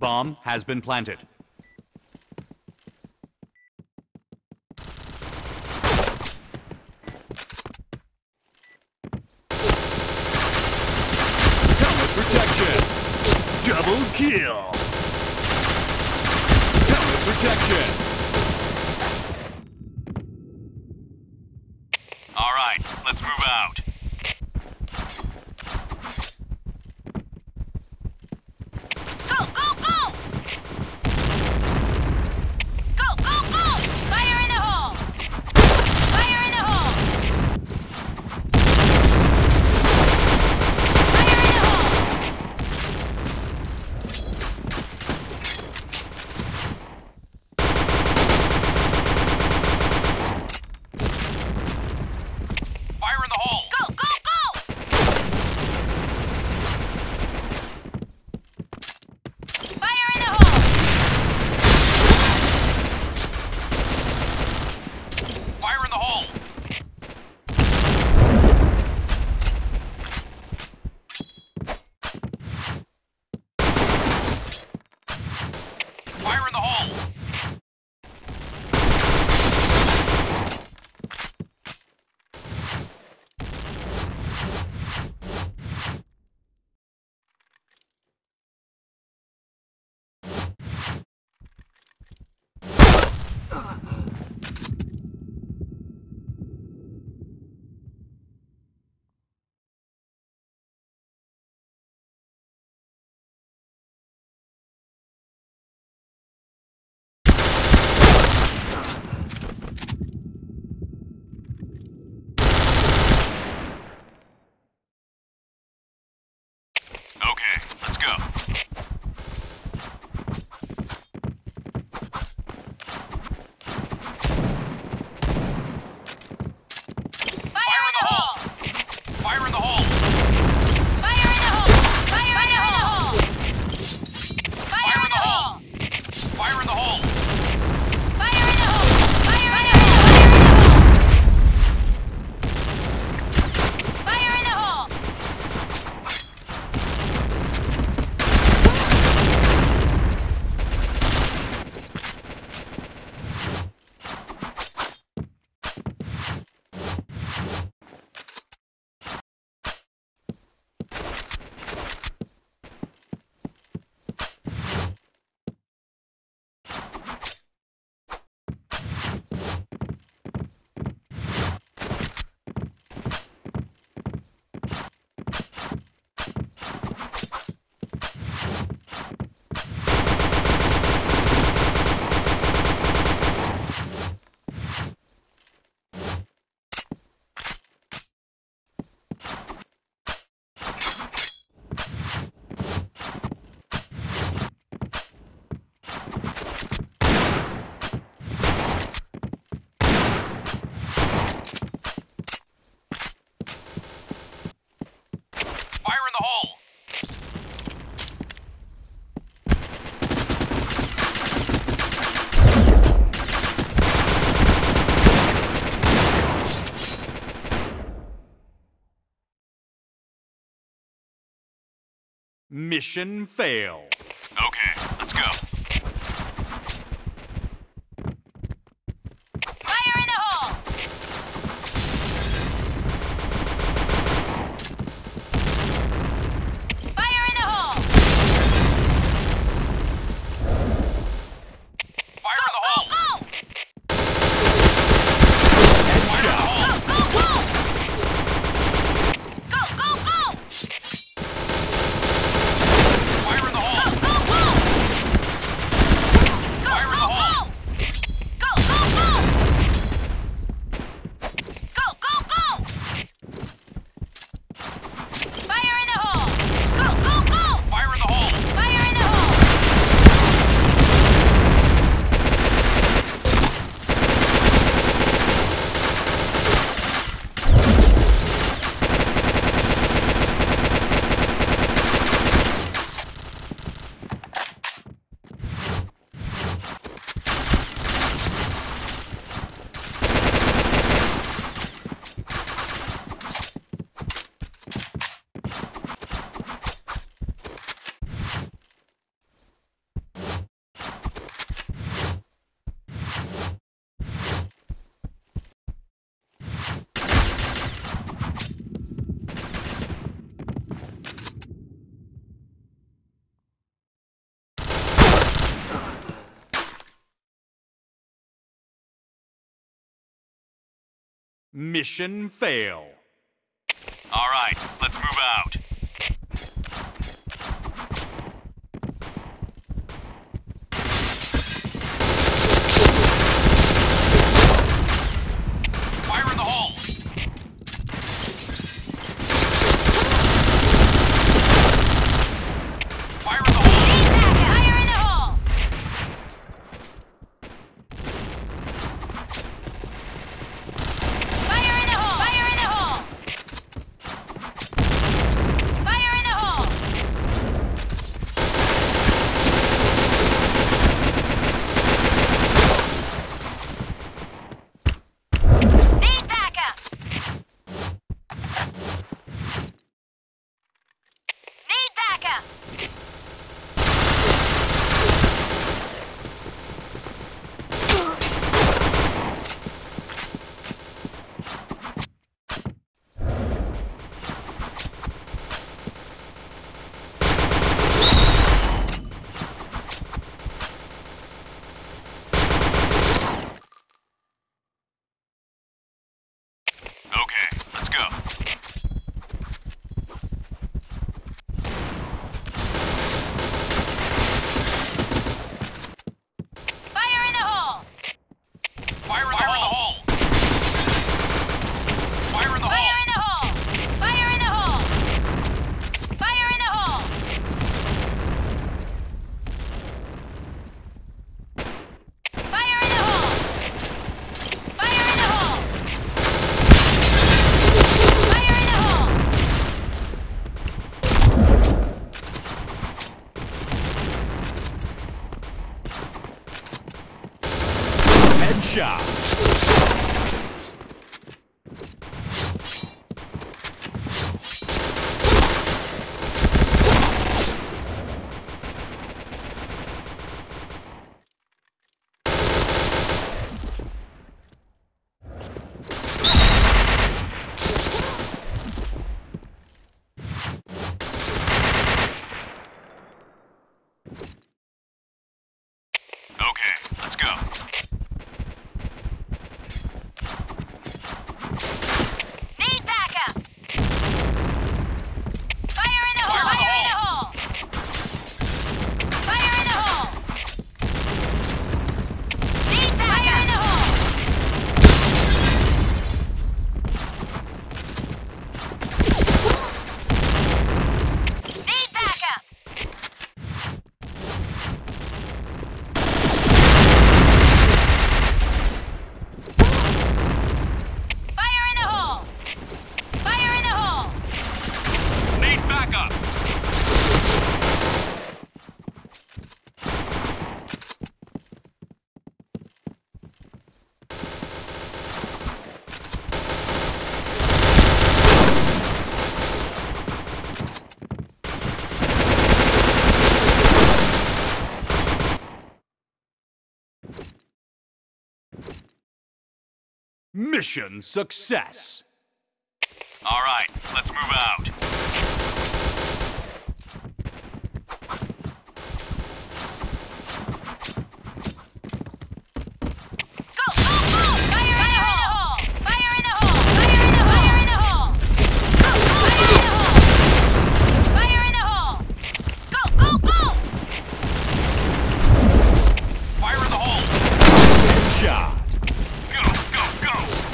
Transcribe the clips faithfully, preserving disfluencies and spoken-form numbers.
bomb has been planted. Helmet protection! Double kill! Helmet protection! All right, let's move out. Go, go, go! Go, go, go! Fire in the hole! Fire in the hole! Fire in the hole! Fire in the hole! Go, go, go! Fire in the hole! Fire in the hole! Fire in the hole! Okay, let's go. Fire in the hole! Fire in the hole! Fire in the hole! Fire in the hole! Fire in the hole! Fire in the hole! Fire in the hole! Fire in the hole! Fire in the hole! Fire in the hole! Mission fail. Okay, let's go. Fire in the hole! Fire in the hole! Fire in the hole! Go, Headshot. go, go! Go, go, go! Fire in the hole! Go, go, Mission fail. All right, let's move out. Fire in the hole. Fire in the hole. Fire in the hole. Fire in the hole. Fire in the hole. Fire in the hole. Need backup. Need backup. Okay, let's go. Fire in the hole. Fire in the hole. Fire in the Fire hole. in the hole. Fire in the hole. Fire in the hole. Fire in the hole. Fire in the hole. Fire in the hole. Headshot. Okay, let's go. Need backup. Fire in the hole. Fire in the Fire in the hole. Fire in the hole. Need backup. Fire in the hole. Need backup. Fire in the hole. Fire in the hole. Need backup. Mission success. All right, let's move out. Go, go, go! Fire in the hole! Fire in the hole! Fire in the hole! Fire in the hole! Go, go! Fire in the hole! Fire in the hole! Go, go, go! Fire in the hole. Headshot. Go, go, go.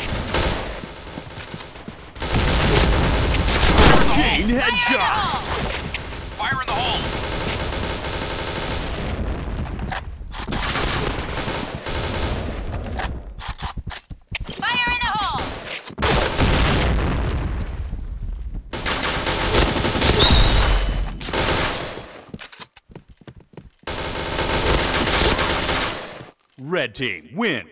Chain headshot. Fire in the hole. Fire in the hole! Red team win.